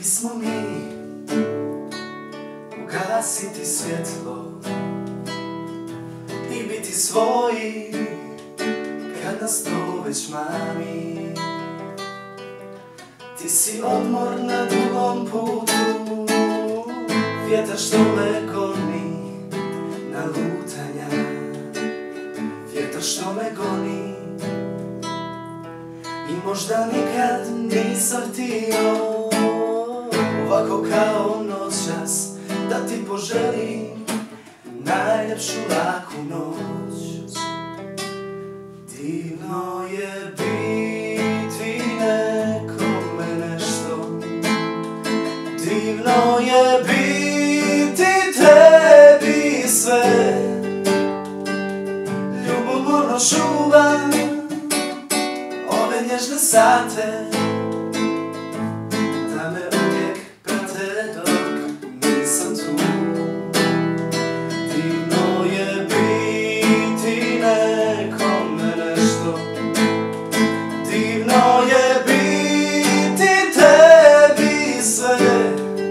bismo mi ugasiti svjetlo i biti svoji kad nas to već mami. Ti si odmor na dugom putu, vjetar što me goni na lutanja, vjetar što me goni. I možda nikad nisam htio ovako kao noćas da ti poželim najljepšu laku noć. Divno je biti nekome nešto, divno je biti tebi sve. Ljubomorno čuvam ove nježne sate, da me uvijek prate dok nisam tu. Divno je biti nekome nešto, divno je biti tebi sve.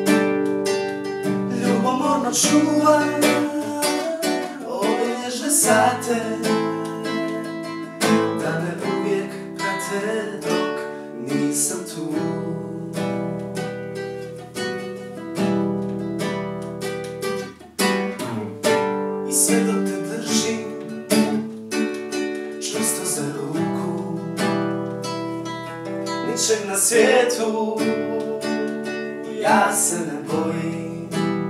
Ljubomorno čuvam ove nježne sate, da me uvijek prate dok nisam tu. I sve dok te držim čvrsto za ruku, ničeg na svijetu ja se ne bojim.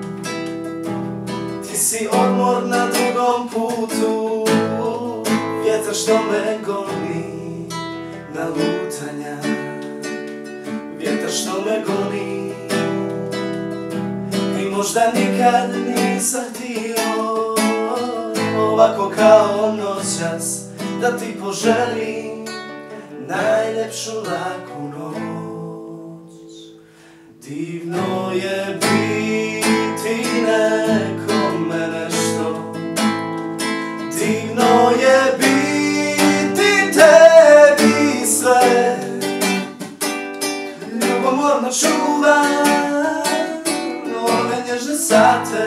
Ti si odmor na dugom putu, vjetar što me goni na lutanja, vjetar što me goni. I možda nikad nisam htio ovako kao noćas da ti poželim najljepšu laku noć. Divno je biti nekome nešto, divno je biti tebi sve. Ljubomorno čuvam ove nježne sate,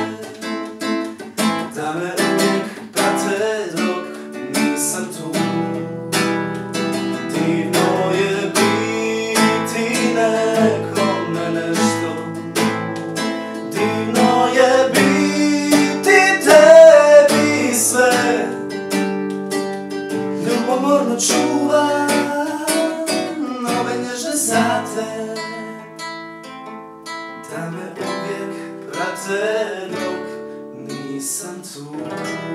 da me uvijek prate dok nisam tu. Divno je biti nekome nešto, divno je biti tebi sve. Ljubomorno čuvam ove nježne sate, da me uvijek prate dok nisam tu.